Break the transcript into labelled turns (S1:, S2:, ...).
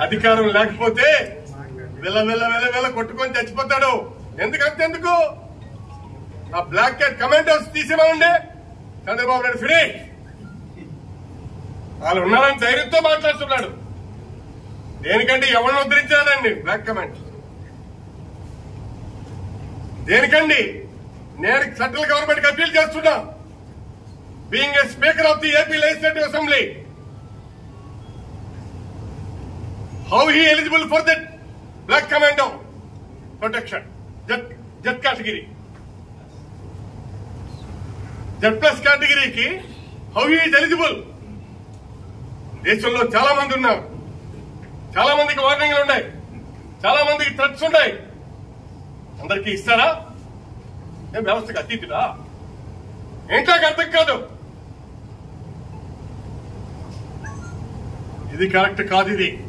S1: అధికారం లేకపోతే వెళ్ళ వెళ్ళ వెళ్ళ వెళ్ళ కొట్టుకొని చచ్చిపోతాడు. ఎందుకు ఆ బ్లాక్ క్యాట్ కమాండోస్ తీసేమనండి. చంద్రబాబు నాయుడు ఫ్రీ, వాళ్ళు ఉన్నారని ధైర్యంతో మాట్లాడుతున్నాడు. దేనికండి? ఎవరిని ఉద్ధరించాడండి బ్లాక్ కమాండ్? దేనికండి? నేను సెంట్రల్ గవర్నమెంట్ కి అప్పీల్ చేస్తున్నా. Being a speaker of the AP legislative assembly, how he eligible for that black commando protection, jet category, jet plus category ki how he is eligible? దేశంలో చాలా మంది ఉన్నారు, చాలా మందికి వార్నింగ్లు ఉన్నాయి, చాలా మందికి థ్రెట్స్ ఉన్నాయి. అందరికీ ఇస్తారా? ఏం వ్యవస్థకు అతీతుడా? ఏంటో అర్థం కాదు. ఇది కరెక్ట్ కాదు. ఇది